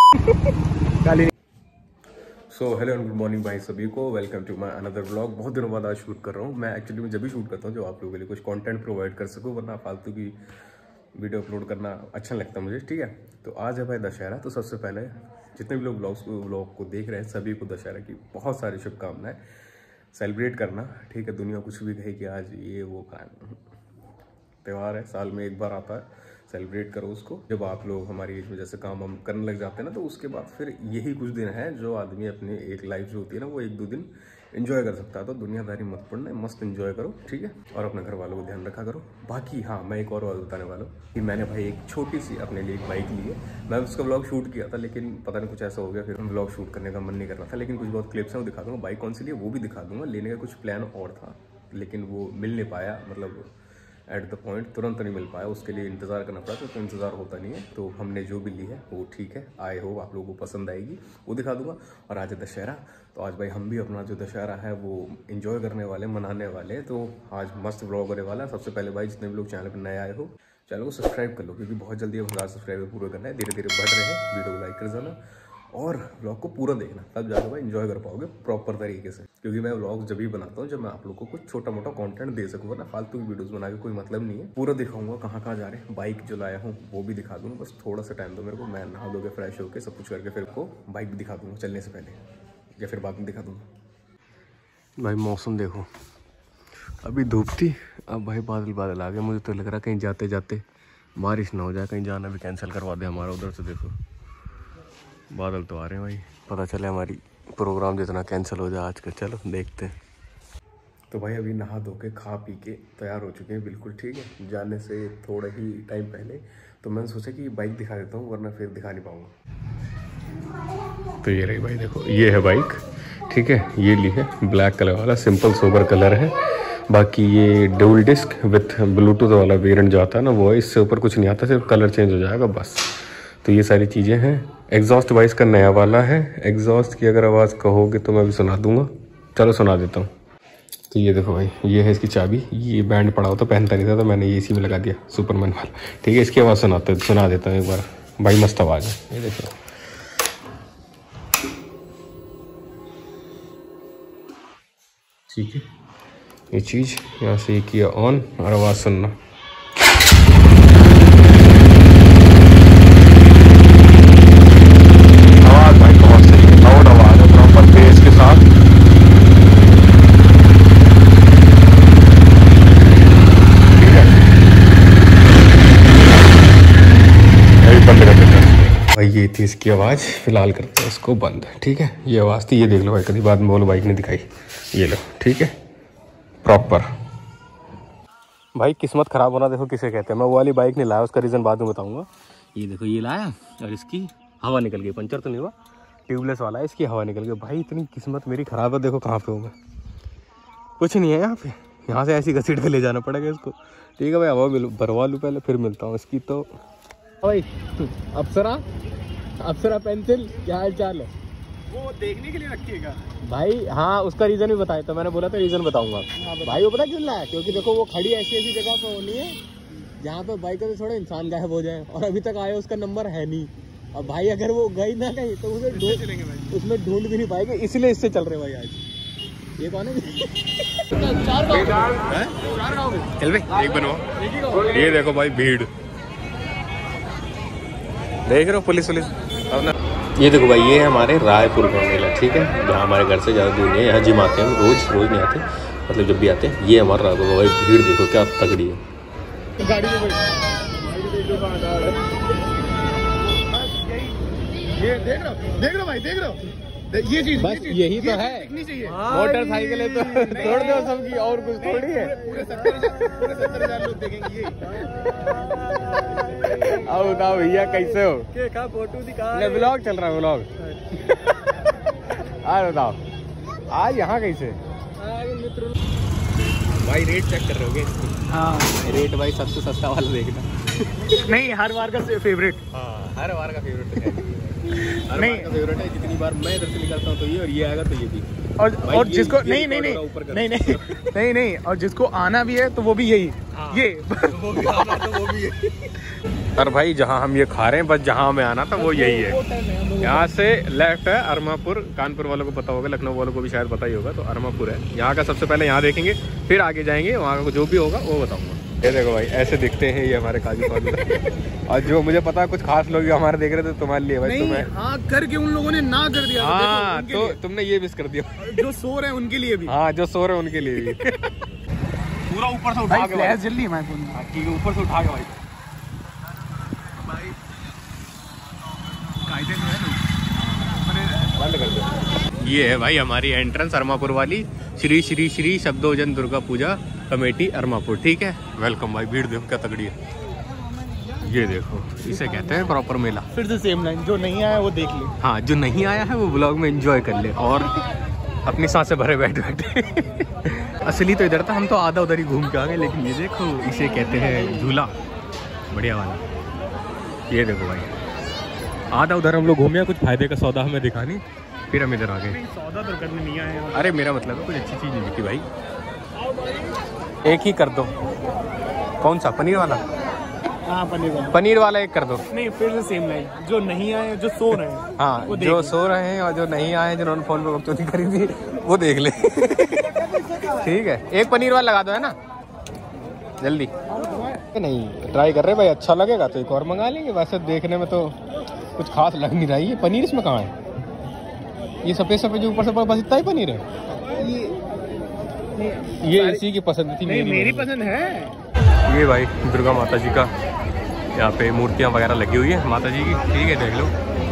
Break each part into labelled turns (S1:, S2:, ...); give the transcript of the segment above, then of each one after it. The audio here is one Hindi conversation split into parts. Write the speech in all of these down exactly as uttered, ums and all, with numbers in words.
S1: So hello and good morning भाई सभी को, welcome to my another vlog. बहुत दिनों बाद आज शूट कर रहा हूँ। मैं एक्चुअली में जब भी शूट करता हूँ जो आप लोगों के लिए कुछ कंटेंट प्रोवाइड कर सकूँ, वरना फालतू की वीडियो अपलोड करना अच्छा नहीं लगता मुझे। ठीक है, तो आज है भाई दशहरा। तो सबसे पहले जितने भी लोग ब्लॉग्स व्लॉग को देख रहे हैं सभी को दशहरा की बहुत सारी शुभकामनाएं। सेलिब्रेट करना, ठीक है। दुनिया कुछ भी कहे कि आज ये वो का त्यौहार है, साल में एक बार आता है, सेलिब्रेट करो उसको। जब आप लोग हमारी एज में जैसे काम हम करने लग जाते हैं ना, तो उसके बाद फिर यही कुछ दिन है जो आदमी अपनी एक लाइफ जो होती है ना वो एक दो दिन एंजॉय कर सकता है। तो दुनियादारी मत पड़ना, मस्त एंजॉय करो, ठीक है। और अपने घर वालों को ध्यान रखा करो। बाकी हाँ, मैं एक और बात बताने वाला हूँ कि मैंने भाई एक छोटी सी अपने लिए एक बाइक ली है। मैं उसका व्लॉग शूट किया था, लेकिन पता नहीं कुछ ऐसा हो गया, फिर व्लॉग शूट करने का मन नहीं कर रहा था। लेकिन कुछ बहुत क्लिप्स हैं वो दिखा दूंगा। बाइक कौन सी ली वो भी दिखा दूंगा। लेने का कुछ प्लान और था, लेकिन वो मिल नहीं पाया, मतलब एट द पॉइंट तुरंत नहीं मिल पाया। उसके लिए इंतज़ार करना पड़ा, तो, तो इंतज़ार होता नहीं है। तो हमने जो भी ली है वो ठीक है। आई होप आप लोगों को पसंद आएगी, वो दिखा दूंगा। और आज है दशहरा, तो आज भाई हम भी अपना जो दशहरा है वो एंजॉय करने वाले, मनाने वाले। तो आज मस्त व्लॉग होने वाला है। सबसे पहले भाई जितने भी लोग चैनल पर नए आए हो, चैनल को सब्सक्राइब कर लो, क्योंकि बहुत जल्दी अब हज़ार सब्सक्राइबर पूरे करना है। धीरे धीरे बढ़ रहे हैं। वीडियो को लाइक कर जाना और व्लॉग को पूरा देखना, तब जाकर भाई एंजॉय कर पाओगे प्रॉपर तरीके से। क्योंकि मैं व्लॉग जब भी बनाता हूँ जब मैं आप लोगों को कुछ छोटा मोटा कंटेंट दे सकूँ, ना फालतू की वीडियोस बना के कोई मतलब नहीं है। पूरा दिखाऊंगा कहाँ कहाँ जा रहे हैं। बाइक जो लाया हूँ वो भी दिखा दूंगा। बस थोड़ा सा टाइम दो मेरे को, मैं नहा धोके फ्रेश होकर सब कुछ करके फिर को बाइक भी दिखा दूंगा चलने से पहले, या फिर बाद में दिखा दूंगा। भाई मौसम देखो, अभी धूप थी, अब भाई बादल बादल आ गए। मुझे तो लग रहा है कहीं जाते जाते बारिश ना हो जाए, कहीं जाना भी कैंसिल करवा दे हमारा। उधर से देखो बादल तो आ रहे हैं भाई, पता चले हमारी प्रोग्राम जितना कैंसिल हो जाए आज का। चलो देखते हैं। तो भाई अभी नहा धो के खा पी के तैयार हो चुके हैं, बिल्कुल ठीक है। जाने से थोड़ा ही टाइम पहले तो मैंने सोचा कि बाइक दिखा देता हूँ, वरना फिर दिखा नहीं पाऊँगा। तो ये रही भाई, देखो ये है बाइक, ठीक है। ये ली है ब्लैक कलर वाला, सिंपल सोबर कलर है। बाकी ये डुअल डिस्क विथ ब्लूटूथ वाला वेरिएंट जो आता है ना वो है। इससे ऊपर कुछ नहीं आता, सिर्फ कलर चेंज हो जाएगा बस। तो ये सारी चीज़ें हैं। एग्जॉस्ट वाइस का नया वाला है। एग्जॉस्ट की अगर आवाज़ कहोगे तो मैं भी सुना दूंगा। चलो सुना देता हूँ। तो ये देखो भाई, ये है इसकी चाबी। ये बैंड पड़ा होता, पहनता नहीं था, तो मैंने ये इसी में लगा दिया, सुपरमैन वाला, ठीक है। इसकी आवाज़ सुनाते सुना देता हूँ एक बार भाई, मस्त आवाज़ है। ये देखो, ठीक है। ये चीज़ यहाँ से ये किया ऑन, और आवाज़ सुनना। आवाज़ भाई बहुत सही है, लाउड आवाज़ है, प्रॉपर बेस के साथ। ठीक है, अभी बंद कर देते हैं भाई। ये थी इसकी आवाज़, फिलहाल करते हैं इसको बंद, ठीक है। ये आवाज़ थी, ये देख लो भाई, कभी बाद में बोलो बाइक ने दिखाई। ये लो, ठीक है, प्रॉपर। भाई किस्मत खराब होना देखो किसे कहते हैं। मैं वो वाली बाइक नहीं लाया, उसका रीज़न बाद में बताऊंगा। ये देखो ये लाया और इसकी हवा निकल गई, पंचर तो नहीं हुआ, ट्यूबलेस वाला है, इसकी हवा निकल गई। भाई इतनी किस्मत मेरी खराब है। देखो कहाँ पे हूँ मैं, कुछ नहीं है यहाँ पे। यहाँ से ऐसी घसीट के ले जाना पड़ेगा इसको, ठीक है भाई। हवा भरवा लूँ पहले, फिर मिलता हूँ इसकी। तो भाई अप्सरा अप्सरा पेंसिल क्या हाल चाल है?
S2: वो देखने के लिए रखिएगा
S1: भाई। हाँ, उसका रीज़न भी बताया, तो मैंने बोला था रीज़न बताऊंगा भाई। वो पता क्यों लाया? क्योंकि देखो वो खड़ी ऐसी ऐसी जगह पे होनी है जहाँ पे बाइक से थोड़ा इंसान गायब हो जाए, और अभी तक आया उसका नंबर है नहीं। अब भाई अगर वो गई ना कहीं तो उसे ढूंढ उसमें ढूंढ भी नहीं पाएंगे, इसलिए इससे चल रहे भाई आज। ये कौन है? चल भाई एक बनवा। ये देखो भाई भीड़ देख रहे हो, पुलिस पुलिस। ये देखो भाई, ये है हमारे रायपुर का मेला, ठीक है। जहाँ हमारे घर से ज़्यादा दूर नहीं है। यहाँ जिम आते हैं हम, रोज रोज नहीं आते, मतलब जब भी आते हैं। ये हमारा रायपुर का भाई, भीड़ देखो क्या तगड़ी है। गाड़ी में
S2: ये देख रहे हो, देख रहे हो भाई, देख रहे हो, ये चीज
S1: बस यही तो है। मोटरसाइकिल है तो छोड़ दो सबकी, और कुछ थोड़ी है।
S2: पूरे सत्तर हजार लोग देखेंगे ये।
S1: अब बताओ भैया कैसे हो?
S2: के का फोटो दिखा,
S1: व्लॉग चल रहा है, व्लॉग। आज बताओ आज यहाँ कैसे भाई? रेट चेक कर रहे हो? हाँ रेट भाई, सबसे सस्ता वाला देखना।
S2: नहीं, हर बार का फेवरेट।
S1: हाँ हर बार का फेवरेट है, हर बार का फेवरेट है। जितनी बार मैं इधर से निकलता हूँ तो ये, और ये आएगा तो ये भी।
S2: और और जिसको नहीं नहीं नहीं नहीं नहीं नहीं नहीं और जिसको आना भी है तो वो भी यही, ये
S1: वो भी आना तो वो भी यही। और भाई जहाँ हम ये खा रहे हैं बस जहाँ हमें आना था वो यही है। यहाँ से लेफ्ट है अरमापुर। कानपुर वालों को पता होगा, लखनऊ वालों को भी शायद पता ही होगा। तो अरमापुर है यहाँ का। सबसे पहले यहाँ देखेंगे, फिर आगे जाएंगे, वहाँ का जो भी होगा वो बताऊँगा। ये देखो भाई ऐसे दिखते हैं ये हमारे काजू फालू। और जो मुझे पता है कुछ खास लोग हमारे देख रहे थे तुम्हारे लिए भाई। तुम्हें
S2: हाँ करके उन लोगों ने ना कर दिया।
S1: हाँ तो तुमने ये मिस कर दिया।
S2: जो सो रहे हैं उनके लिए भी।
S1: हाँ जो सो रहे हैं उनके लिए भी। पूरा ऊपर से उठा के
S2: जल्दी है
S1: ठीक है, ऊपर से उठा के भाई। बंद कर दो। ये है भाई हमारी एंट्रेंस अरमापुर वाली। श्री श्री श्री शब्दोजन दुर्गा पूजा कमेटी अरमापुर। ठीक है, वेलकम भाई। भीड़ देखो क्या तगड़ी है। ये देखो इसे कहते हैं प्रॉपर मेला।
S2: फिर से सेम लाइन, जो नहीं आया वो देख ले।
S1: हाँ जो नहीं आया है वो ब्लॉग में एंजॉय कर ले और अपनी सांसें भरे बैठ बैठे। असली तो इधर था, हम तो आधा उधर ही घूम के आ गए। लेकिन ये देखो इसे कहते हैं झूला, बढ़िया वाला। ये देखो भाई आधा उधर हम लोग घूमे, कुछ फायदे का सौदा हमें दिखा नहीं, फिर हम इधर आ गए।
S2: सौदा तो करने नहीं आए।
S1: अरे मेरा मतलब है कुछ अच्छी चीज़ नहीं दिखी भाई। एक ही कर दो। कौन सा, पनीर वाला?
S2: हाँ पनीर वाला।
S1: पनीर वाला एक कर दो।
S2: नहीं फिर से सेम लाइन, जो नहीं आए जो सो रहे हैं।
S1: हाँ जो सो रहे हैं और जो नहीं आए जिन्होंने फोन पे बकचोदी करी थी वो देख ले। ठीक है, एक पनीर वाला लगा दो, है ना, जल्दी। नहीं ट्राई कर रहे भाई, अच्छा लगेगा तो एक और मंगा लेंगे। वैसे देखने में तो कुछ खास लग नहीं रहा है। ये पनीर इसमें कहाँ है? ये सफेद सफेद जो ऊपर से बस इतना ही पनीर है।
S2: ये
S1: ये इसी की पसंद थी।
S2: नहीं मेरी पसंद है।
S1: ये भाई दुर्गा माता जी का यहाँ पे मूर्तियाँ वगैरह लगी हुई है माता जी की। ठीक है देख लो,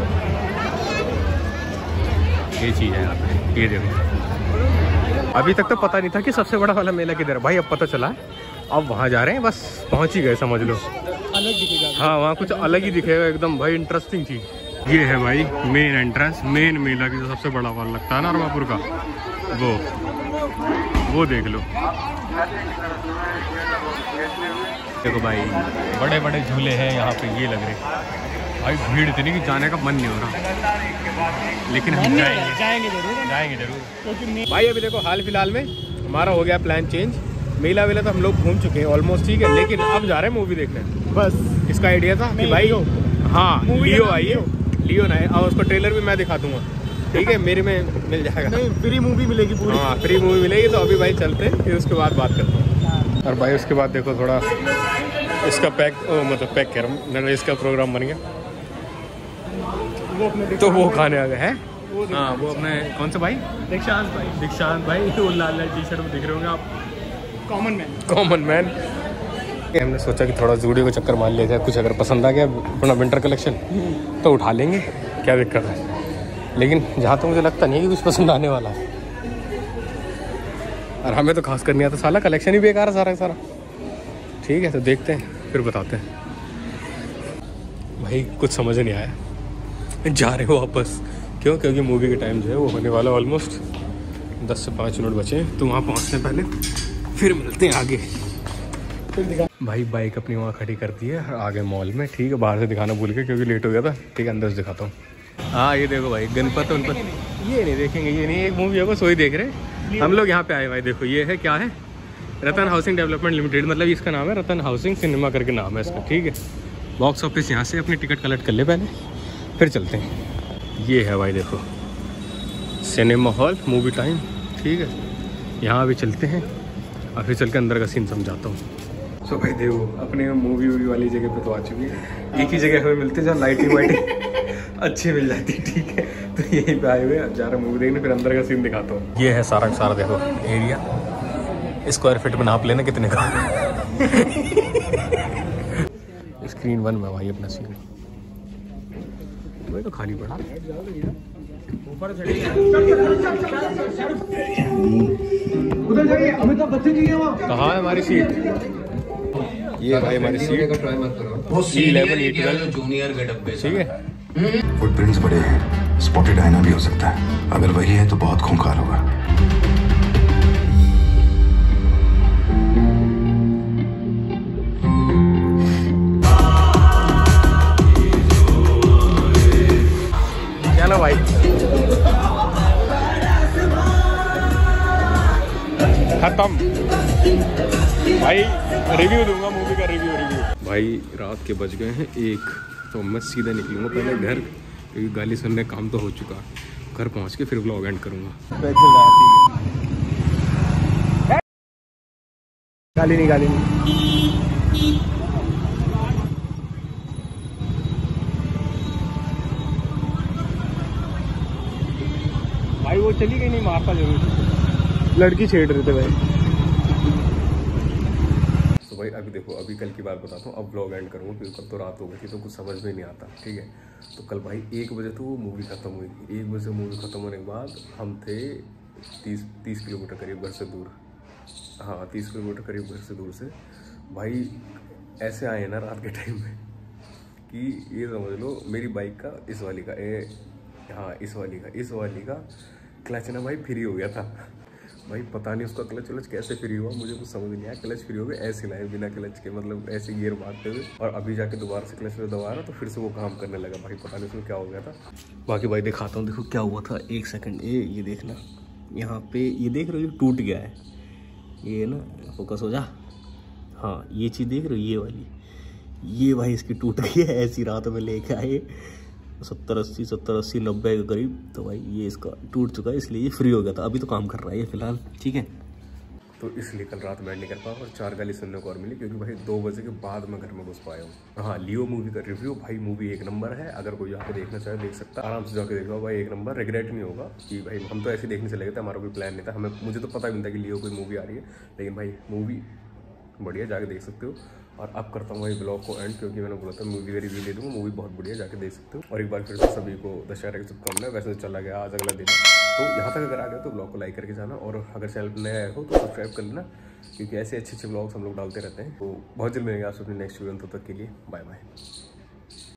S1: ये चीज़ है यहाँ पे। ये देखो अभी तक तो पता नहीं था कि सबसे बड़ा वाला मेला किधर है भाई। अब पता चला, अब वहाँ जा रहे हैं, बस पहुँच ही गए समझ लो।
S2: अलग दिखेगा।
S1: हाँ वहाँ कुछ अलग ही दिखेगा एकदम भाई, इंटरेस्टिंग चीज़। ये है भाई मेन एंट्रेंस, मेन मेला की जो सबसे बड़ा वाला लगता है ना अरमापुर का, वो वो देख लो। देखो भाई बड़े बड़े झूले हैं यहाँ पे, ये लग रहे भाई। भीड़ इतनी कि जाने का मन नहीं हो रहा, लेकिन हम जाएंगे
S2: जाएंगे जरूर
S1: जाएंगे जरूर भाई। अभी देखो हाल फिलहाल में हमारा हो गया प्लान चेंज। मेला वेला तो हम लोग घूम चुके हैं ऑलमोस्ट, ठीक है, लेकिन अब जा रहे हैं मूवी देखने।
S2: बस
S1: इसका आइडिया था कि भाई हाँ लियो आई है, लियो ना है, और उसका ट्रेलर भी मैं दिखा दूंगा। ठीक है, मेरे में मिल जाएगा।
S2: नहीं फ्री मूवी मिलेगी पूरी।
S1: हाँ फ्री मूवी मिलेगी। तो अभी भाई चलते हैं, फिर उसके बाद बात करते हैं। और भाई उसके बाद देखो थोड़ा इसका पैक ओ, मतलब पैक कह रहा हूँ, इसका प्रोग्राम बन गया।
S2: वो अपने
S1: तो वो खाने आ गए हैं। हाँ वो अपने कौन सा भाई,
S2: दीक्षांत भाई।
S1: दीक्षांत भाई, वो लाल लाल टी शर्ट में दिख रहे होंगे आप,
S2: कॉमन मैन।
S1: Common man. हमने सोचा कि थोड़ा जूडियो को चक्कर मार लिया जाए, कुछ अगर पसंद आ गया अपना विंटर कलेक्शन तो उठा लेंगे, क्या दिक्कत है। लेकिन जहाँ तो मुझे लगता नहीं है कि कुछ पसंद आने वाला है। और हमें तो खास कर नहीं आता, साला कलेक्शन ही बेकार है सारा सारा। ठीक है तो देखते हैं फिर बताते हैं। भाई कुछ समझ नहीं आया, जा रहे हो वापस क्यों? क्योंकि मूवी के टाइम जो है वो होने वाला ऑलमोस्ट दस से पाँच मिनट बचे हैं। तो वहाँ पहुँचने पहले फिर मिलते हैं आगे। भाई बाइक अपनी वहाँ खड़ी कर दी है आगे मॉल में। ठीक है, बाहर से दिखाना भूल के क्योंकि लेट हो गया था। ठीक है अंदर से दिखाता हूँ। हाँ ये देखो भाई गणपत उनपत ये नहीं देखेंगे, ये नहीं, एक मूवी है बस वही देख रहे हम लोग यहाँ पे आए। भाई देखो ये है क्या है, रतन हाउसिंग डेवलपमेंट लिमिटेड, मतलब इसका नाम है रतन हाउसिंग सिनेमा करके नाम है इसका। ठीक है, बॉक्स ऑफिस यहाँ से अपनी टिकट कलेक्ट कर ले पहले, फिर चलते हैं। ये है भाई देखो सिनेमा हॉल, मूवी टाइम। ठीक है, यहाँ भी चलते हैं और फिर चल के अंदर का सीन समझाता हूँ। सो so भाई देखो अपने मूवी वूवी वाली जगह पे तो आ चुकी है। एक ही जगह हमें मिलते जहाँ लाइटिंग वाइटिंग अच्छी मिल जाती है। ठीक है, तो यहीं पे आए हुए अब जा रहे मूवी देखने, फिर अंदर का सीन दिखाता हूँ। ये है सारा सारा देखो एरिया, स्क्वायर फीट में नाप लेना कितने का। स्क्रीन वन में भाई अपना सीन तो खाली पड़ा।
S2: उधर जाइए, अमिताभ बच्चन जी है वहाँ।
S1: कहाँ है हमारी सीट? ये भाई हमारी seat C eleven E twelve junior के डब्बे। ठीक है,
S3: फुटप्रिंट्स बड़े हैं, स्पॉटेड आईना भी हो सकता है। अगर वही है तो बहुत खूंखार होगा।
S1: चलो भाई खत्म। भाई रिव्यू दूंगा मूवी का, रिव्यू रिव्यू भाई रात के बज गए हैं एक, तो मैं सीधा निकलूँगा पहले घर, क्योंकि गाली सुनने काम तो हो चुका। घर पहुँच के फिर व्लॉग एंड करूँगा।
S2: गाली नहीं गाली नहीं।
S1: भाई वो चली गई नहीं, मारता जरूर।
S2: लड़की छेड़ रहे थे भाई।
S1: तो भाई अभी देखो, अभी कल की बात बताता हूँ, अब व्लॉग एंड करूँगा क्योंकि कल तो रात हो गई थी तो कुछ समझ में नहीं आता। ठीक है, तो कल भाई एक बजे तो वो मूवी ख़त्म हुई थी। एक बजे मूवी ख़त्म होने के बाद हम थे तीस तीस किलोमीटर करीब घर से दूर। हाँ, तीस किलोमीटर करीब घर से दूर से भाई ऐसे आए ना रात के टाइम में कि ये समझ लो मेरी बाइक का, इस वाली का ए हाँ इस वाली का इस वाली का क्लच ना भाई फ्री हो गया था। भाई पता नहीं उसका क्लच व्लच कैसे फ्री हुआ, मुझे कुछ समझ नहीं आया। क्लच फ्री हो गया, ऐसे लाए बिना क्लच के, मतलब ऐसे गियर मारते हुए, और अभी जाके दोबारा से क्लच में दबाया तो फिर से वो काम करने लगा। भाई पता नहीं उसमें क्या हो गया था। बाकी भाई दिखाता हूँ, देखो क्या हुआ था। एक सेकंड, ये ये देखना, यहाँ पे ये देख रहे हो, ये टूट गया है ये ना, फोकस हो जा। हाँ ये चीज़ देख रहे हो, ये वाली, ये भाई इसकी टूट गई है। ऐसी रात में लेके आए सत्तर अस्सी सत्तर अस्सी नब्बे के करीब, तो भाई ये इसका टूट चुका है, इसलिए ये फ्री हो गया था। अभी तो काम कर रहा है ये फिलहाल। ठीक है, तो इसलिए कल रात मैं नहीं कर पाया और चार गाली सुनने को और मिली, क्योंकि भाई दो बजे के बाद मैं घर में घुस पाया हूँ। हाँ, लियो मूवी का रिव्यू, भाई मूवी एक नंबर है। अगर कोई जाके देखना चाहे देख सकता है, आराम से जाके देखो भाई, एक नंबर। रिग्रेट नहीं होगा कि भाई हम तो ऐसे देखने चले गए थे, हमारा कोई प्लान नहीं था। हमें मुझे तो पता भी नहीं था कि लियो कोई मूवी आ रही है, लेकिन भाई मूवी बढ़िया, जाके देख सकते हो। और अब करता हूँ भाई ब्लॉग को एंड, क्योंकि मैंने बोला था मूवी का रिव्यू दे दूँगा। मूवी बहुत बढ़िया, जाके देख सकते हो। और एक बार फिर से सभी को दशहरा की शुभकामनाएं। वैसे तो चला गया आज अगला दिन, तो यहाँ तक अगर आ गया तो ब्लॉग को लाइक करके जाना, और अगर चैनल पर नया आए हो तो सब्सक्राइब कर लेना, क्योंकि ऐसे अच्छे अच्छे ब्लॉग्स हम लोग डालते रहते हैं। तो बहुत जल्द मिलेंगे आपसे अपने नेक्स्ट वीडियो, तब तक के लिए बाय बाय।